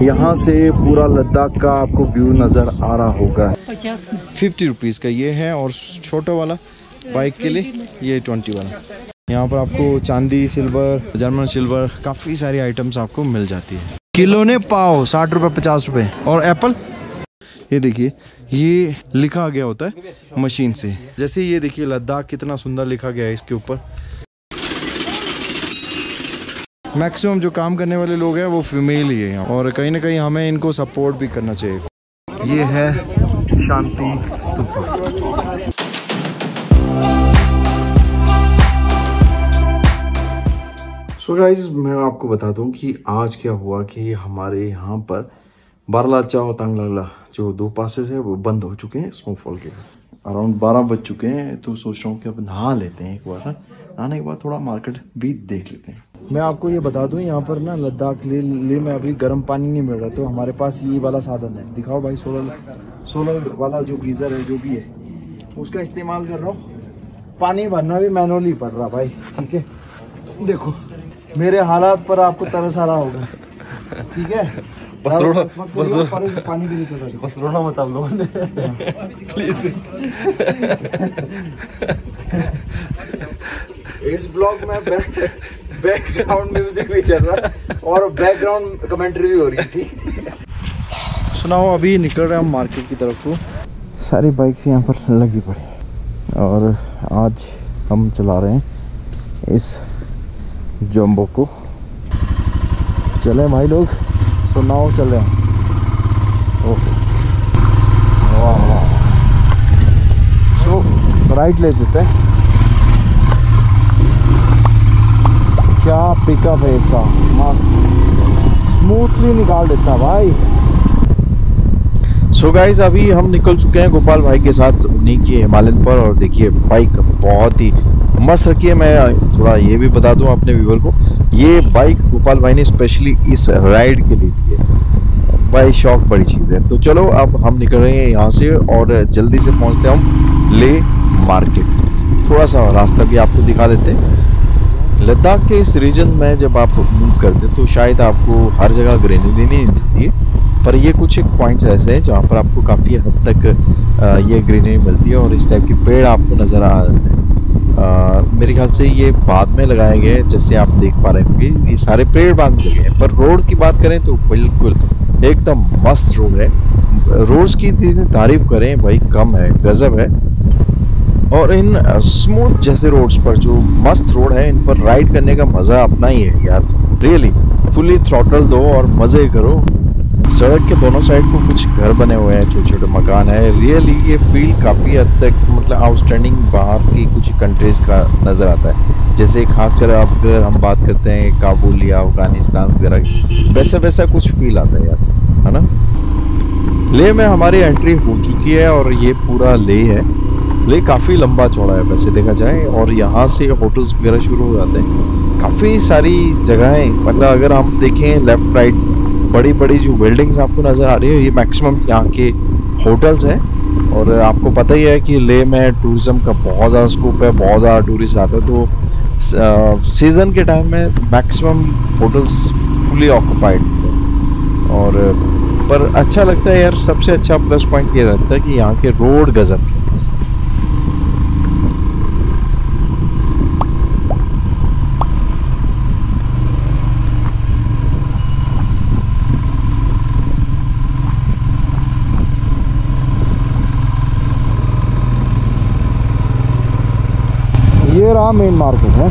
यहाँ से पूरा लद्दाख का आपको व्यू नज़र आ रहा होगा। 50 रुपीज़ का ये है, और छोटा वाला बाइक के लिए ये 20 वाला। यहाँ पर आपको चांदी, सिल्वर, जर्मन सिल्वर, काफ़ी सारी आइटम्स आपको मिल जाती है। किलो ने पाव 60 रुपये 50 रुपये। और एप्पल ये देखिए, ये लिखा गया होता है मशीन से। जैसे ये देखिए लद्दाख कितना सुंदर लिखा गया है इसके ऊपर। मैक्सिमम जो काम करने वाले लोग हैं वो फीमेल ही है, और कहीं ना कहीं हमें इनको सपोर्ट भी करना चाहिए। ये है शांति स्तूपा। सो गाइस, मैं आपको बता दूं कि आज क्या हुआ कि हमारे यहाँ पर बारालाचा और तांगला जो 2 पासेस है वो बंद हो चुके हैं स्नोफॉल के। अराउंड 12 बज चुके हैं, तो सोच रहा हूँ कि अब नहा लेते हैं एक बार। नहाने के बाद थोड़ा मार्केट भी देख लेते हैं। मैं आपको ये बता दूं, यहाँ पर ना लद्दाख लेह में अभी गर्म पानी नहीं मिल रहा, तो हमारे पास ये वाला साधन है। दिखाओ भाई, सोलर वाला जो गीज़र है जो भी है उसका इस्तेमाल कर रहा हूँ। पानी भरना भी मैनुअली पड़ रहा भाई, ठीक है। देखो मेरे हालात पर आपको तरस आ रहा होगा, ठीक है। बस पानी भी निकल रहा है। बस रोना मत आप लोगों ने प्लीज। इस ब्लॉग में बैकग्राउंड म्यूजिक भी चल रहा है और बैकग्राउंड कमेंट्री भी हो रही है, ठीक। सुनाओ, अभी निकल रहे हैं हम मार्केट की तरफ को। सारी बाइक्स यहाँ पर लगी पड़ी, और आज हम चला रहे हैं इस जंबो को। चले भाई लोग, सुनाओ चले। वाह वाह, तो राइट ले देते हैं। क्या पिकअप है इसका, मस्त स्मूथली निकाल देता भाई। सो गाइस, अभी हम निकल चुके हैं गोपाल भाई के साथ उन्हीं की हिमालयन पर, और देखिए बाइक बहुत ही मस्त रखी है। मैं थोड़ा ये भी बता दूं अपने व्यूअर को, ये बाइक गोपाल भाई ने स्पेशली इस राइड के लिए ली है भाई। शौक बड़ी चीज़ है। तो चलो अब हम निकल रहे हैं यहाँ से, और जल्दी से पहुँचते हैं हम लेह मार्केट। थोड़ा सा रास्ता भी आपको दिखा देते हैं। लद्दाख के इस रीजन में जब आप मूव करते हैं तो शायद आपको हर जगह ग्रीनरी नहीं मिलती है, पर ये कुछ एक पॉइंट्स ऐसे हैं जहाँ पर आपको काफ़ी हद तक ये ग्रीनरी मिलती है, और इस टाइप के पेड़ आपको नज़र आ रहे हैं। मेरे ख्याल से ये बाद में लगाए गए, जैसे आप देख पा रहे होंगे ये सारे पेड़ बाद में लगे हैं। पर रोड की बात करें तो बिल्कुल एकदम मस्त रोड है। रोड्स की तारीफ करें भाई कम है, गजब है। और इन स्मूथ जैसे रोड्स पर, जो मस्त रोड है, इन पर राइड करने का मज़ा अपना ही है यार। रियली फुली थ्रॉटल दो और मज़े करो। सड़क के दोनों साइड को कुछ घर बने हुए हैं, छोटे छोटे मकान है। रियली ये फील काफ़ी हद तक मतलब आउटस्टैंडिंग बाहर की कुछ कंट्रीज़ का नज़र आता है। जैसे खासकर अगर हम बात करते हैं काबुल या अफगानिस्तान वगैरह, वैसा कुछ फील आता है यार, है ना। लेह में हमारी एंट्री हो चुकी है, और ये पूरा लेह है। लेह काफ़ी लंबा चौड़ा है वैसे देखा जाए, और यहाँ से होटल्स वगैरह शुरू हो जाते हैं। काफ़ी सारी जगहें, मतलब अगर हम देखें लेफ्ट राइट, बड़ी बड़ी जो बिल्डिंग्स आपको नज़र आ रही है, ये मैक्सिमम यहाँ के होटल्स हैं। और आपको पता ही है कि लेह में टूरिज़्म का बहुत ज़्यादा स्कोप है, बहुत ज़्यादा टूरिस्ट आते हैं, तो सीज़न के टाइम में मैक्सिमम होटल्स फुली ऑक्यूपाइड होते हैं। और पर अच्छा लगता है यार, सबसे अच्छा प्लस पॉइंट ये रहता है कि यहाँ के रोड गजब के। ये रहा मेन मार्केट है।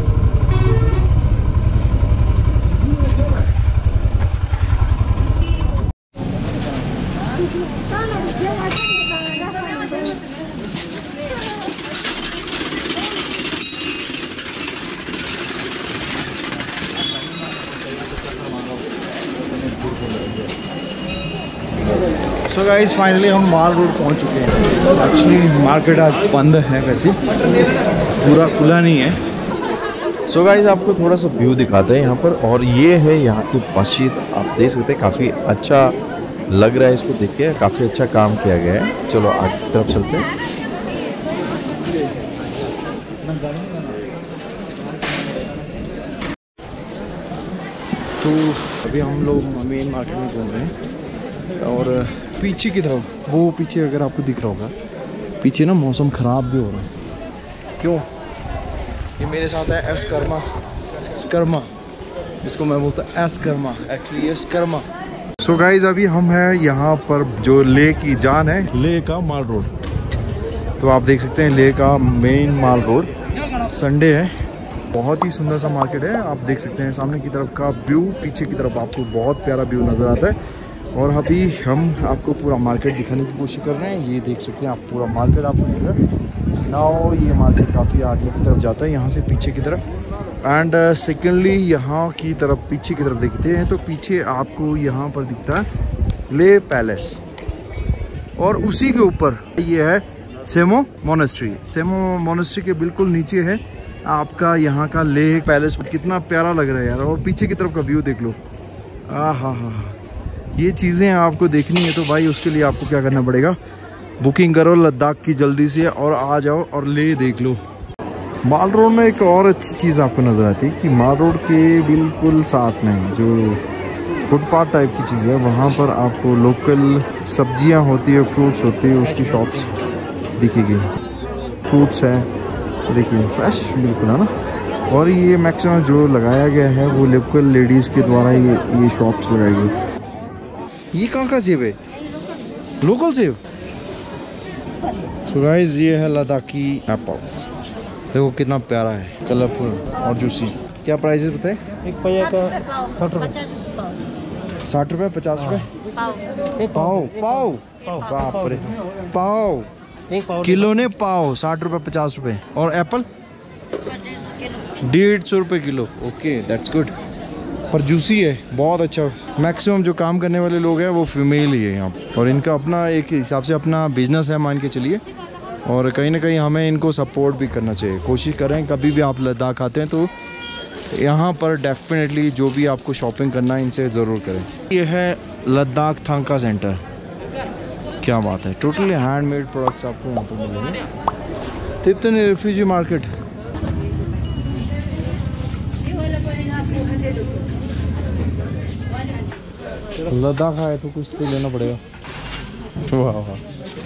सो गाइस, फाइनली हम माल रोड पहुंच चुके हैं। एक्चुअली मार्केट आज बंद है, वैसे पूरा खुला नहीं है। सो गाइस, आपको थोड़ा सा व्यू दिखाते हैं यहाँ पर, और ये है यहाँ की मस्जिद। आप देख सकते हैं काफ़ी अच्छा लग रहा है इसको देख के, काफ़ी अच्छा काम किया गया है। चलो आगे की तरफ चलते हैं। तो अभी हम लोग मेन मार्केट में घूम रहे हैं और पीछे की तरफ, वो पीछे अगर आपको दिख रहा होगा, पीछे ना मौसम ख़राब भी हो रहा है। क्यों? ये मेरे साथ है एस्कर्मा, स्कर्मा, इसको मैं बोलता हूँ एस्कर्मा, एक्चुअली ये स्कर्मा। सो गाइज अभी हम हैं यहाँ पर जो लेह की जान है, लेह का माल रोड। तो आप देख सकते हैं लेह का मेन माल रोड, संडे है, बहुत ही सुंदर सा मार्केट है। आप देख सकते हैं सामने की तरफ का व्यू, पीछे की तरफ आपको बहुत प्यारा व्यू नज़र आता है। और अभी हम आपको पूरा मार्केट दिखाने की कोशिश कर रहे हैं। ये देख सकते हैं आप, पूरा मार्केट आपको दिख रहा है नाउ। ये मार्केट काफ़ी आगे की तरफ जाता है यहाँ से पीछे की तरफ। एंड सेकेंडली यहाँ की तरफ, पीछे की तरफ देखते हैं तो पीछे आपको यहाँ पर दिखता है लेह पैलेस, और उसी के ऊपर ये है सेमो मोनेस्ट्री। सेमो मोनेस्ट्री के बिल्कुल नीचे है आपका यहाँ का लेह पैलेस। कितना प्यारा लग रहा है यार। और पीछे की तरफ का व्यू देख लो, हाँ, ये चीज़ें आपको देखनी है तो भाई उसके लिए आपको क्या करना पड़ेगा, बुकिंग करो लद्दाख की जल्दी से और आ जाओ और लेह देख लो। माल रोड में एक और अच्छी चीज़ आपको नज़र आती है कि माल रोड के बिल्कुल साथ में जो फुटपाथ टाइप की चीज़ है, वहाँ पर आपको लोकल सब्जियाँ होती है, फ्रूट्स होती है, उसकी शॉप्स दिखेगी। फ्रूट्स है, देखिए फ्रेश बिल्कुल है ना। और ये मैक्सिमम जो लगाया गया है वो लोकल लेडीज़ के द्वारा ये शॉप्स लगाई गई। ये कहाँ का सेब है? लोकल सेब। सो गाइस ये है लद्दाखी एप्पल, देखो कितना प्यारा है, कलरफुल और जूसी। क्या प्राइस है बताए? एक पहिया का 60 रुपये। 60 रुपये, 50 रुपये पाव? पाव, बाप रे, पाव किलो ने पाव 60 रुपये 50 रुपये। और एप्पल 150 रुपये किलो। ओके दैट्स गुड, पर जूसी है, बहुत अच्छा। मैक्सिमम जो काम करने वाले लोग हैं वो फीमेल ही है यहाँ पर, और इनका अपना एक हिसाब से अपना बिजनेस है मान के चलिए। और कहीं ना कहीं हमें इनको सपोर्ट भी करना चाहिए। कोशिश करें कभी भी आप लद्दाख आते हैं तो यहाँ पर डेफिनेटली जो भी आपको शॉपिंग करना है इनसे ज़रूर करें। ये है लद्दाख थांका सेंटर, क्या बात है, टोटली हैंडमेड प्रोडक्ट्स आपको यहाँ पर मिलेंगे। तिब्तन रेफ्यूजी मार्केट, लद्दाख आए तो कुछ तो लेना पड़ेगा। वाह वाह,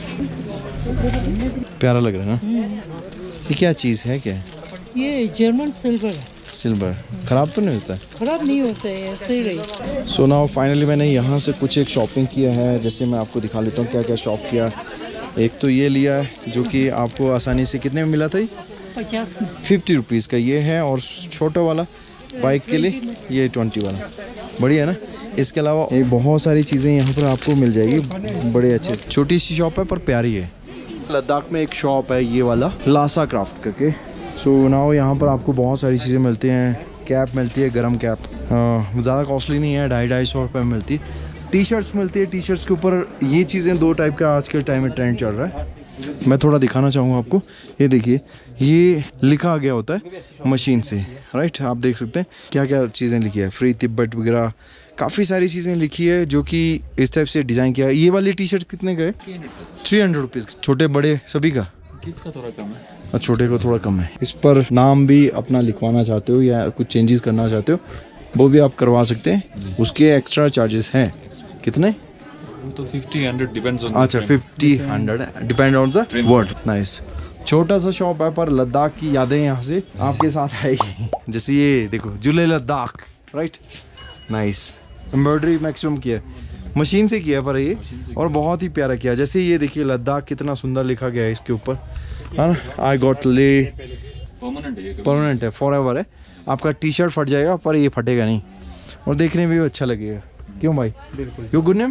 प्यारा लग रहा है ना। ये क्या चीज़ है, क्या है? ये जर्मन सिल्वर है। सिल्वर ख़राब तो नहीं होता है? खराब नहीं होता है, ऐसे ही रही। सो नाउ फाइनली मैंने यहाँ से कुछ एक शॉपिंग किया है, जैसे मैं आपको दिखा लेता हूँ क्या क्या शॉप किया। एक तो ये लिया है जो कि आपको आसानी से कितने में मिला था? 50 में, 50 रुपीज़ का ये है। और छोटा वाला बाइक के लिए ये 20 वाला, बढ़िया है ना। इसके अलावा ये बहुत सारी चीज़ें यहाँ पर आपको मिल जाएगी, बड़े अच्छे। छोटी सी शॉप है पर प्यारी है। लद्दाख में एक शॉप है ये वाला, लासा क्राफ्ट करके। सो नाउ यहाँ पर आपको बहुत सारी चीज़ें मिलती हैं। कैप मिलती है, गरम कैप, ज़्यादा कॉस्टली नहीं है, 250-250 रुपये में मिलती है। टी शर्ट्स मिलती है, टी शर्ट्स के ऊपर ये चीज़ें 2 टाइप का आज के टाइम में ट्रेंड चल रहा है। मैं थोड़ा दिखाना चाहूँगा आपको, ये देखिए, ये लिखा गया होता है मशीन से, राइट। आप देख सकते हैं क्या क्या चीज़ें लिखी है, फ्री तिब्बत वगैरह, काफ़ी सारी चीज़ें लिखी है जो कि इस टाइप से डिज़ाइन किया है। ये वाली टी शर्ट कितने का है? 300 रुपीज़, छोटे बड़े सभी का? किड्स का थोड़ा कम है, छोटे को थोड़ा कम है। इस पर नाम भी अपना लिखवाना चाहते हो या कुछ चेंजेस करना चाहते हो वो भी आप करवा सकते हैं, उसके एक्स्ट्रा चार्जेस हैं। कितने? तो 50-100 डिपेंड्स ऑन। अच्छा 50-100 depend on the word. Nice, छोटा सा शॉप है पर लद्दाख की यादें यहाँ से आपके साथ आएगी। जैसे ये देखो, जुले Ladakh, right. Nice, embroidery maximum किया है, मशीन से किया पर ये, और बहुत ही प्यारा किया। जैसे ये देखिए लद्दाख कितना सुंदर लिखा गया है इसके ऊपर, है ना। आई गॉट ले, परमानेंट है, फॉरएवर है। आपका टी शर्ट फट जाएगा पर ये फटेगा नहीं, और देखने में भी अच्छा लगेगा। क्यों भाई? बिल्कुल। Your good name?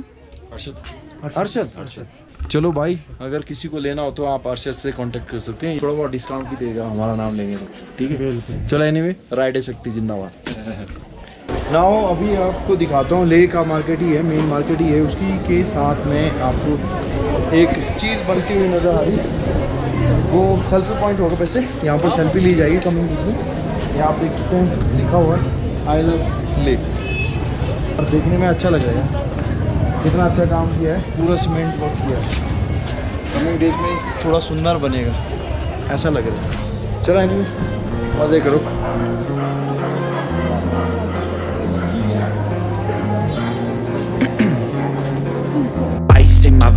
अरशद। चलो भाई, अगर किसी को लेना हो तो आप अरशद से कांटेक्ट कर सकते हैं, थोड़ा बहुत डिस्काउंट भी देगा हमारा नाम लेंगे तो, ठीक है। चलो एनीवे, राइड शक्ति जिंदाबाद। नाउ अभी आपको दिखाता हूँ, लेह का मार्केट ही है, मेन मार्केट ही है, उसकी के साथ में आपको एक चीज़ बनती हुई नज़र आ रही है, वो सेल्फी पॉइंट होगा। वैसे यहाँ पर सेल्फी ली जाएगी कमिंग बीच में। ये आप देख सकते हैं लिखा हुआ है आई लव लेह, और देखने में अच्छा लग रहा है। कितना अच्छा काम किया है, पूरा सीमेंट वर्क किया है। कमिंग डेज में थोड़ा सुंदर बनेगा ऐसा लग रहा है। चलो एनीवे, मज़े करो।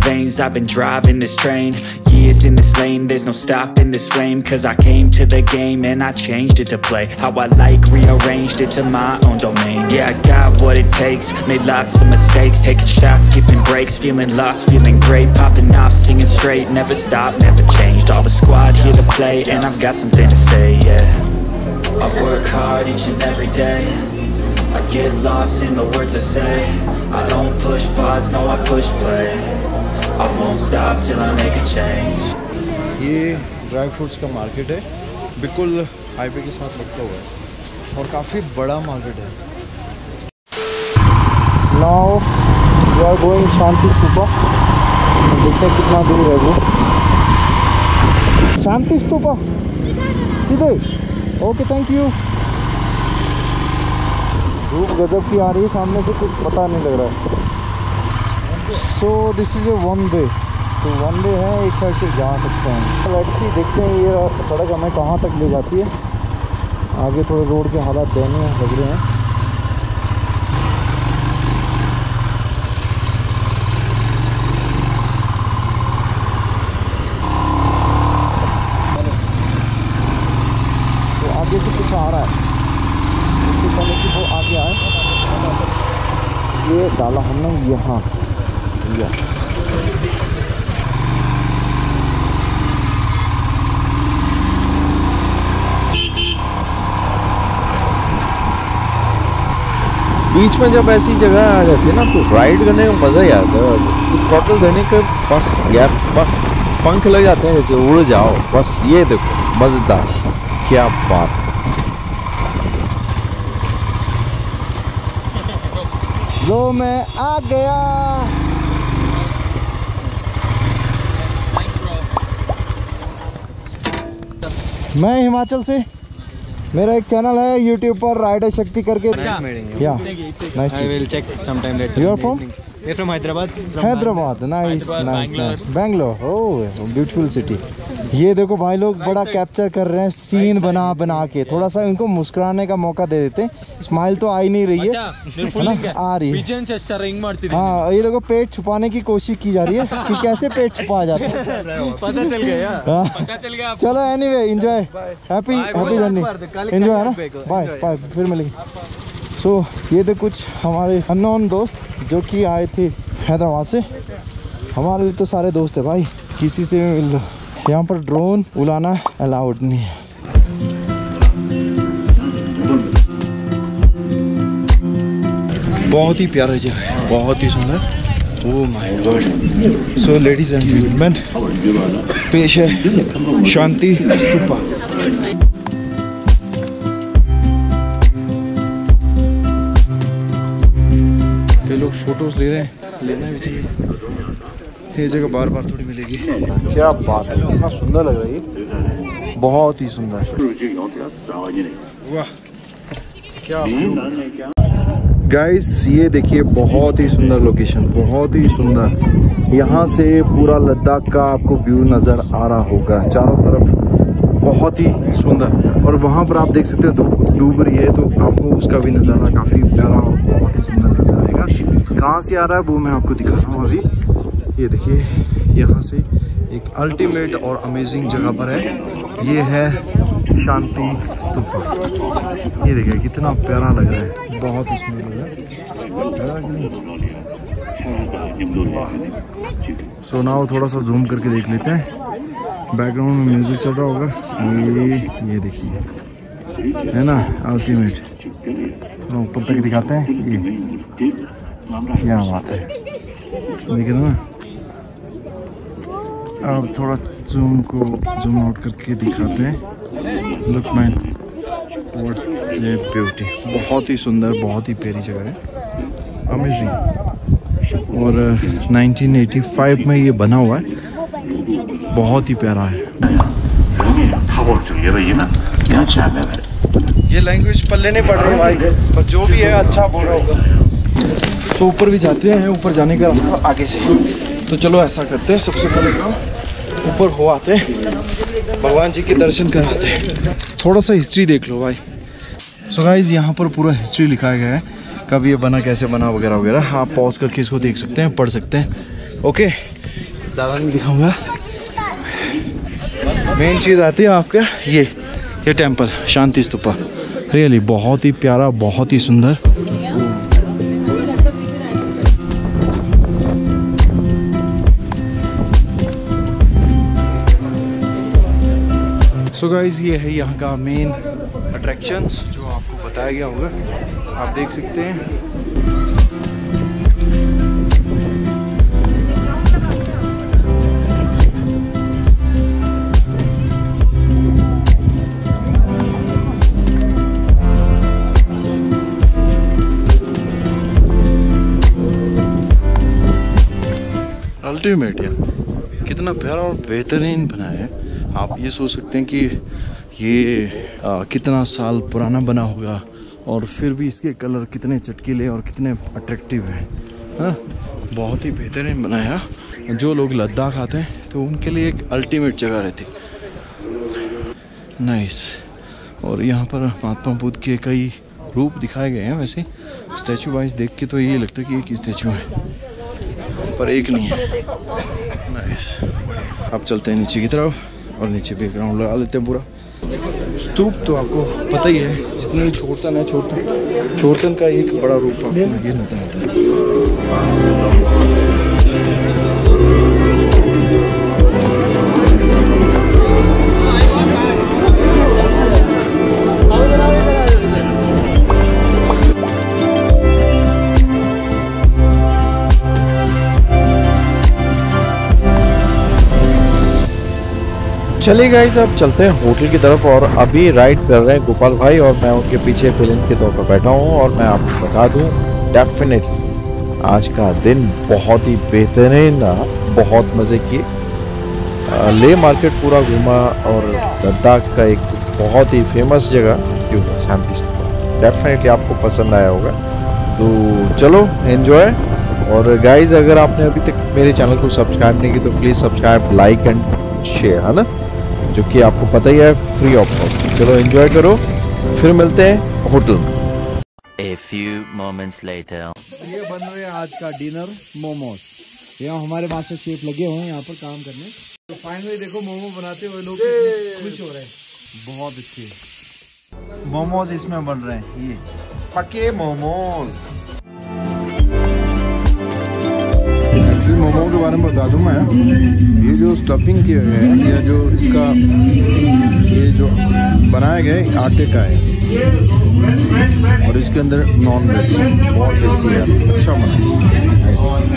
veins, I've been driving this train. Years in this lane, there's no stopping this flame. Cause I came to the game and I changed it to play how I like, rearranged it to my own domain. Yeah, I got what it takes, made lots of mistakes, taking shots, skipping breaks, feeling lost, feeling great, popping off, singing straight, never stopped, never changed. All the squad here to play, and I've got something to say, yeah. I work hard each and every day, I get lost in the words I say. I don't push pause, no I push play. I won't stop till I make a change. ये dry fruits का market है, बिल्कुल highway के साथ लगता हुआ है और काफ़ी बड़ा मार्केट है। Now we are going Shanti Stupa. देखते हैं कितना दूर है वो। शांति स्तूपा सीधे। Okay, thank you. धूप गजब की आ रही है सामने से, कुछ पता नहीं लग रहा है। So this is a one way, तो वन वे है, एक साइड से जा सकते हैं। लेट्स सी, देखते हैं ये सड़क हमें कहाँ तक ले जाती है। आगे थोड़े रोड के हालात दयनीय लग रहे हैं। तो आगे से कुछ आ रहा है, इससे पहले कि वो आगे आए। ये डाला हमने यहाँ, यस। बीच में जब ऐसी जगह आ जाती है ना, तो राइड करने का मज़ा ही आता है। तो थ्रॉटल देने के बस यार, बस पंख लग जाते हैं जैसे उड़ जाओ। बस ये देखो, मज़ेदार, क्या बात। लो मैं आ गया। मैं हिमाचल से, मेरा एक चैनल है YouTube पर, राइडर शक्ति करके। Yeah nice, I will check some time later. You are from? मैं from Hyderabad. Hyderabad, nice nice nice. Bangalore, oh beautiful city. ये देखो भाई लोग बड़ा कैप्चर कर रहे हैं सीन बना बना के। थोड़ा सा इनको मुस्कुराने का मौका दे देते हैं। स्माइल तो आ ही नहीं रही है ना, आ रही है। हाँ, ये देखो पेट छुपाने की कोशिश की जा रही है कि कैसे पेट छुपाया जाता है। पता चल गया, पता चल गया। चलो anyway, enjoy, happy happy journey, enjoy है ना। बाय बाय, फिर मिलेंगे। सो ये तो कुछ हमारे अननोन दोस्त जो कि आए थे हैदराबाद से। हमारे लिए तो सारे दोस्त है भाई, किसी से भी मिल लो। यहाँ पर ड्रोन उड़ाना अलाउड नहीं है। बहुत ही प्यारा जगह है, बहुत ही सुंदर। Oh my god. So ladies and gentleman, पेश है शांति स्तूपा। तो लोग फोटोज ले रहे हैं, लेना भी चाहिए। ये जगह बार बार थोड़ी मिलेगी। क्या बात है, कितना सुंदर लग रहा है, बहुत ही सुंदर। वाह क्या गाइस, ये देखिए बहुत ही सुंदर लोकेशन, बहुत ही सुंदर। यहाँ से पूरा लद्दाख का आपको व्यू नज़र आ रहा होगा चारों तरफ, बहुत ही सुंदर। और वहाँ पर आप देख सकते हैं डूब रही है, तो आपको उसका भी नज़ारा काफ़ी प्यारा और बहुत ही सुंदर नज़र आएगा। कहाँ से आ रहा है वो मैं आपको दिखा रहा हूँ अभी। ये देखिए, यहाँ से एक अल्टीमेट और अमेजिंग जगह पर है। ये है शांति स्तूपा। ये देखिए कितना प्यारा लग रहा है, बहुत ही सुंदर लग रहा है। सो नाउ थोड़ा सा जूम करके देख लेते हैं। बैकग्राउंड में म्यूजिक चल रहा होगा। ये देखिए, है ना अल्टीमेट। थोड़ा ऊपर तक दिखाते हैं, ये क्या बात है, देख रहे हो ना। अब थोड़ा जूम आउट करके दिखाते हैं। लुक मैन, व्हाट ये ब्यूटी, बहुत ही सुंदर, बहुत ही प्यारी जगह है, अमेजिंग। और 1985 में ये बना हुआ है, बहुत ही प्यारा है। ये लैंग्वेज पल्ले नहीं पड़ रही भाई, पर जो भी है अच्छा बोल रहा होगा। तो ऊपर भी जाते हैं, ऊपर जाने का रास्ता आगे से। तो चलो ऐसा करते हैं, सबसे पहले ऊपर हो आते हैं, भगवान जी के दर्शन कराते हैं। थोड़ा सा हिस्ट्री देख लो भाई। सो गाइस, यहाँ पर पूरा हिस्ट्री लिखा गया है, कब ये बना, कैसे बना, वगैरह वगैरह। आप पॉज करके इसको देख सकते हैं, पढ़ सकते हैं। ओके, ज़्यादा नहीं दिखाऊंगा। मेन चीज़ आती है आपका ये टेम्पल शांति स्तूपा। रियली बहुत ही प्यारा, बहुत ही सुंदर। सो गाइस ये है यहाँ का मेन अट्रैक्शंस जो आपको बताया गया होगा, आप देख सकते हैं। अल्टीमेट यार, कितना प्यारा और बेहतरीन बनाया है। आप ये सोच सकते हैं कि ये कितना साल पुराना बना होगा और फिर भी इसके कलर कितने चटकीले और कितने अट्रैक्टिव हैं, हाँ बहुत ही बेहतरीन बनाया। जो लोग लद्दाख आते हैं तो उनके लिए एक अल्टीमेट जगह रहती। नाइस। और यहाँ पर महात्मा बुद्ध के कई रूप दिखाए गए हैं। वैसे स्टैचू वाइज देख के तो ये लगता है कि एक ही स्टैचू है, पर एक नहीं है। नाइस। अब चलते हैं नीचे की तरफ और नीचे बैकग्राउंड लगा लेते हैं पूरा। स्तूप तो आपको पता ही है, जितने भी छोड़तन है, छोड़तन का एक बड़ा रूप आपको ये नजर आता है। चलिए गाइस, अब चलते हैं होटल की तरफ और अभी राइड कर रहे हैं गोपाल भाई और मैं उनके पीछे फिल्म के तौर पर बैठा हूँ। और मैं आपको बता दूँ, डेफिनेटली आज का दिन बहुत ही बेहतरीन रहा, बहुत मज़े किए। ले मार्केट पूरा घूमा और लद्दाख का एक बहुत ही फेमस जगह जो है शांति स्तूपा, डेफिनेटली आपको पसंद आया होगा। तो चलो एंजॉय। और गाइस, अगर आपने अभी तक मेरे चैनल को सब्सक्राइब नहीं की तो please subscribe, like and share, है ना, जो कि आपको पता ही है फ्री ऑफ कॉस्ट। चलो एंजॉय करो, फिर मिलते हैं होटल में। A few moments later. ये बन रहे हैं आज का डिनर, मोमोज। यहाँ हमारे मास्टर शेफ लगे हुए हैं यहाँ पर काम करने। तो फाइनली देखो मोमो बनाते हुए लोग खुश हो रहे हैं, बहुत अच्छे मोमोज इसमें बन रहे हैं। ये पके मोमोज। एक्चुअली मोमो के बारे में बता दूं मैं, ये जो स्टफिंग किया गया है, ये जो इसका ये जो बनाया गया है आटे का है और इसके अंदर नॉन वेज, बहुत टेस्टी है, अच्छा बना है।